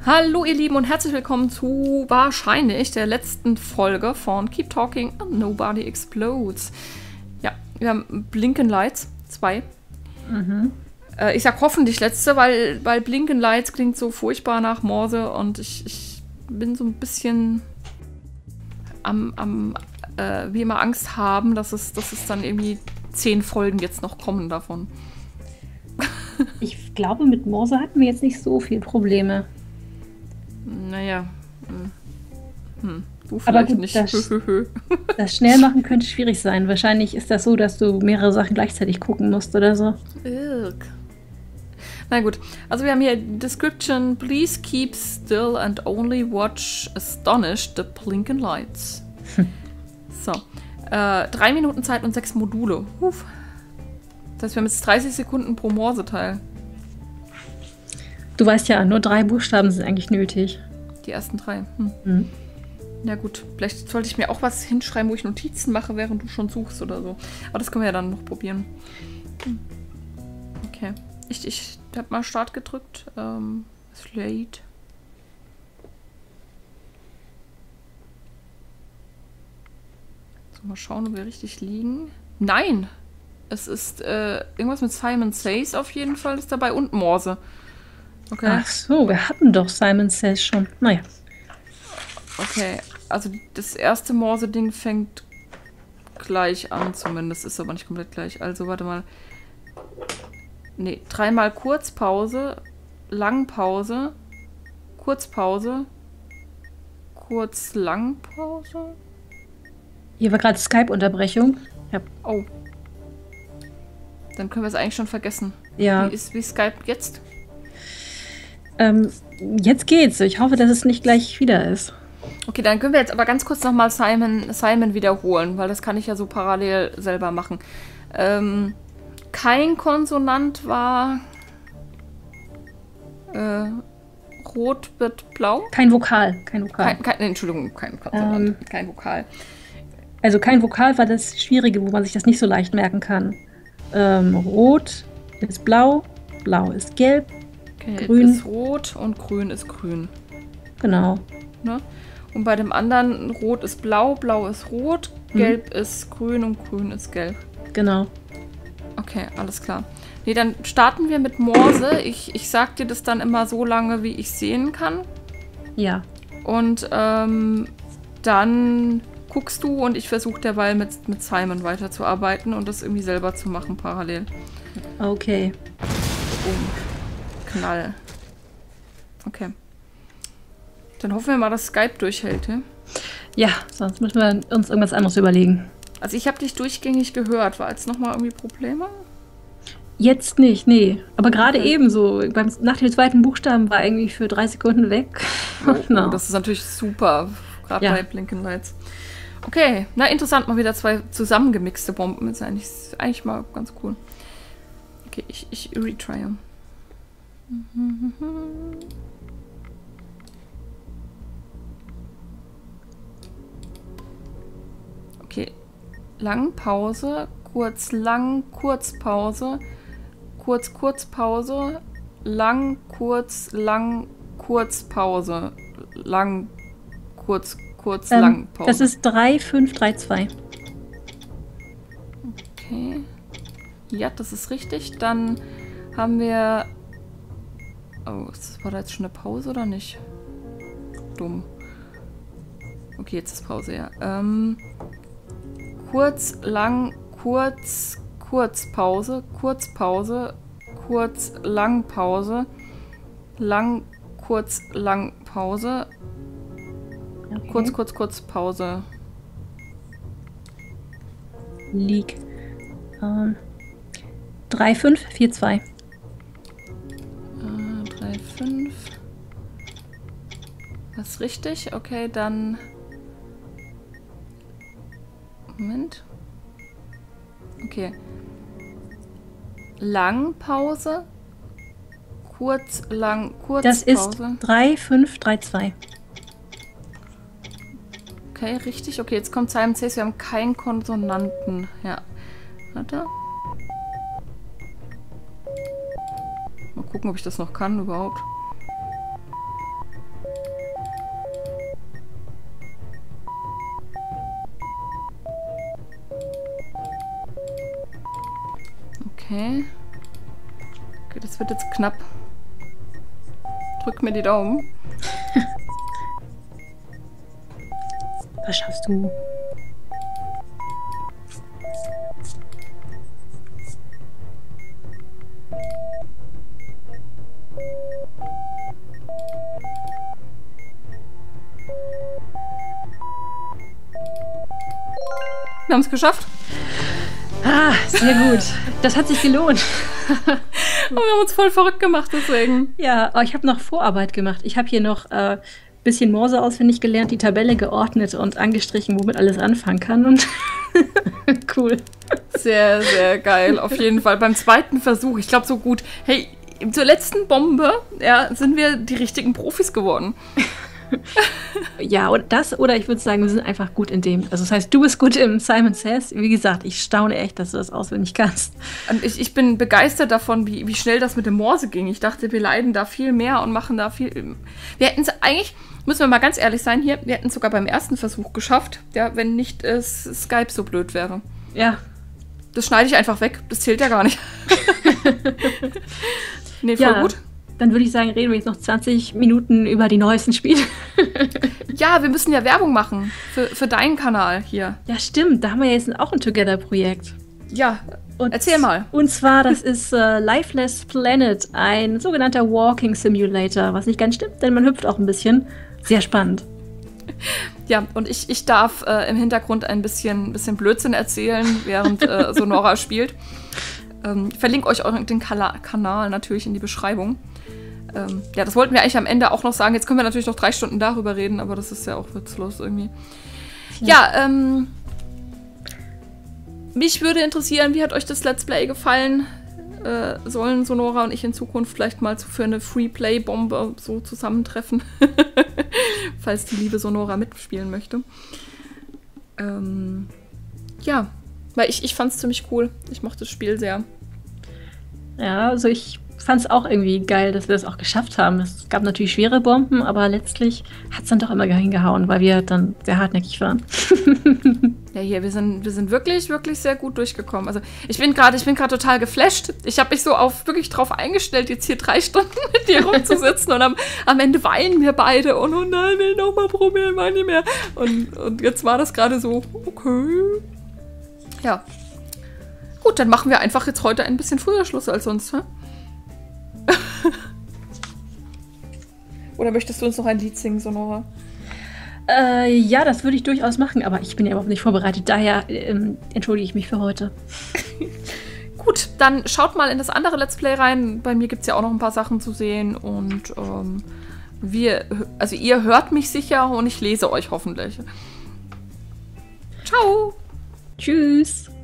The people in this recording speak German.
Hallo ihr Lieben und herzlich willkommen zu wahrscheinlich der letzten Folge von Keep Talking and Nobody Explodes. Ja, wir haben Blinken Lights 2. Ich sag hoffentlich letzte, weil Blinken Lights klingt so furchtbar nach Morse und ich bin so ein bisschen wie immer Angst haben, dass es dann irgendwie 10 Folgen jetzt noch kommen davon. Ich glaube, mit Morse hatten wir jetzt nicht so viele Probleme. Naja. Du Aber vielleicht gut, nicht. das Schnellmachen könnte schwierig sein. Wahrscheinlich ist das so, dass du mehrere Sachen gleichzeitig gucken musst oder so. Irk. Na gut, also wir haben hier Description. Please keep still and only watch astonished the blinking lights. So. 3 Minuten Zeit und 6 Module. Huf. Das heißt, wir haben jetzt 30 Sekunden pro Morse-Teil. Du weißt ja, nur 3 Buchstaben sind eigentlich nötig. Die ersten 3. Ja gut, vielleicht sollte ich mir auch was hinschreiben, wo ich Notizen mache, während du schon suchst oder so. Aber das können wir ja dann noch probieren. Okay. Ich habe mal Start gedrückt. Slate. So, mal schauen, ob wir richtig liegen. Nein! Es ist irgendwas mit Simon Says auf jeden Fall ist dabei und Morse. Okay. Ach so, wir hatten doch Simon Says schon. Naja. Okay, also das erste Morse-Ding fängt gleich an zumindest, ist aber nicht komplett gleich. Also warte mal. Nee, 3-mal Kurzpause, Langpause, Kurzpause, Langpause. Hier war gerade Skype-Unterbrechung. Ja. Oh. Dann können wir es eigentlich schon vergessen. Ja. Wie Skype jetzt? Jetzt geht's. Ich hoffe, dass es nicht gleich wieder ist. Okay, dann können wir jetzt aber ganz kurz nochmal Simon wiederholen, weil das kann ich ja so parallel selber machen. Kein Konsonant war rot wird blau. Kein Vokal. Entschuldigung, kein Konsonant, kein Vokal. Also kein Vokal war das Schwierige, wo man sich das nicht so leicht merken kann. Rot ist blau, blau ist gelb, grün ist rot und grün ist grün. Genau. Ne? Und bei dem anderen rot ist blau, blau ist rot, gelb ist grün und grün ist gelb. Genau. Okay, alles klar. Nee, dann starten wir mit Morse. Ich sag dir das dann immer so lange, wie ich sehen kann. Ja. Und dann guckst du und ich versuche derweil mit Simon weiterzuarbeiten und das irgendwie selber zu machen parallel. Okay. Knall. Okay. Dann hoffen wir mal, dass Skype durchhält, ja? Ja, sonst müssen wir uns irgendwas anderes überlegen. Also ich habe dich durchgängig gehört. War jetzt nochmal irgendwie Probleme? Jetzt nicht, nee. Aber gerade eben so. Nach dem zweiten Buchstaben war irgendwie für 3 Sekunden weg. Oh, das ist natürlich super. Gerade bei Blinken Lights. Okay, na interessant, mal wieder 2 zusammengemixte Bomben. Ist eigentlich mal ganz cool. Okay, ich retrye. Okay, Langpause, lang, Kurzpause, Kurzpause, lang, Kurzpause, lang, Langpause. Das ist 3, 5, 3, 2. Okay. Ja, das ist richtig. Dann haben wir... Oh, war da jetzt schon eine Pause oder nicht? Dumm. Okay, jetzt ist Pause, ja. Lang, Kurzpause, Langpause, lang, Langpause, Okay. Pause. Leak. 3, 5, 4, 2. 3, 5. Das ist richtig. Okay, dann... Moment. Okay. Langpause. Kurzpause. Das ist 3, 5, 3, 2. Okay, richtig. Okay, jetzt kommt Simon Says. Wir haben keinen Konsonanten. Ja. Warte. Mal gucken, ob ich das noch kann überhaupt. Okay. Okay, das wird jetzt knapp. Drück mir die Daumen. Was schaffst du? Wir haben es geschafft. Ah, sehr gut. Das hat sich gelohnt. Und wir haben uns voll verrückt gemacht, deswegen. Ja, aber ich habe noch Vorarbeit gemacht. Ich habe hier noch ein bisschen Morse auswendig gelernt, die Tabelle geordnet und angestrichen, womit alles anfangen kann. Und cool. Sehr, sehr geil. Auf jeden Fall. Beim zweiten Versuch, ich glaube so gut. Hey, zur letzten Bombe sind wir die richtigen Profis geworden. Ja, und das, oder ich würde sagen, wir sind einfach gut in dem. Also das heißt, du bist gut im Simon Says. Wie gesagt, ich staune echt, dass du das auswendig kannst. Und ich bin begeistert davon, wie schnell das mit dem Morse ging. Ich dachte, wir leiden da viel mehr und machen da viel... Wir hätten es eigentlich, müssen wir mal ganz ehrlich sein hier, wir hätten es sogar beim ersten Versuch geschafft, ja, wenn nicht Skype so blöd wäre. Ja. Das schneide ich einfach weg. Das zählt ja gar nicht. Nee, voll gut. Dann würde ich sagen, reden wir jetzt noch 20 Minuten über die neuesten Spiele. Ja, wir müssen ja Werbung machen für deinen Kanal hier. Ja, stimmt. Da haben wir jetzt auch ein Together-Projekt. Ja, erzähl mal. Und zwar, das ist Lifeless Planet, ein sogenannter Walking Simulator, was nicht ganz stimmt, denn man hüpft auch ein bisschen. Sehr spannend. Ja, und ich darf im Hintergrund ein bisschen Blödsinn erzählen, während Sonora spielt. Ich verlinke euch den Kanal natürlich in die Beschreibung. Ja, das wollten wir eigentlich am Ende auch noch sagen. Jetzt können wir natürlich noch 3 Stunden darüber reden, aber das ist ja auch witzlos irgendwie. Ja, mich würde interessieren, wie hat euch das Let's Play gefallen? Sollen Sonora und ich in Zukunft vielleicht mal für eine Free-Play-Bombe so zusammentreffen? Falls die liebe Sonora mitspielen möchte. Ja, weil ich fand es ziemlich cool. Ich mochte das Spiel sehr. Ja, also ich fand es auch irgendwie geil, dass wir das auch geschafft haben. Es gab natürlich schwere Bomben, aber letztlich hat es dann doch immer hingehauen, weil wir dann sehr hartnäckig waren. Ja, hier, wir sind wirklich, wirklich sehr gut durchgekommen. Also ich bin gerade total geflasht. Ich habe mich so wirklich drauf eingestellt, jetzt hier 3 Stunden mit dir rumzusitzen und am Ende weinen wir beide. Und oh nein, will noch mal probieren, mal nicht mehr. Und jetzt war das gerade so, okay. Ja. Gut, dann machen wir einfach jetzt heute ein bisschen früher Schluss als sonst, hä? Oder möchtest du uns noch ein Lied singen, Sonora? Ja, das würde ich durchaus machen, aber ich bin ja überhaupt nicht vorbereitet. Daher entschuldige ich mich für heute. Gut, dann schaut mal in das andere Let's Play rein. Bei mir gibt es ja auch noch ein paar Sachen zu sehen. Und ihr hört mich sicher und ich lese euch hoffentlich. Ciao! Tschüss!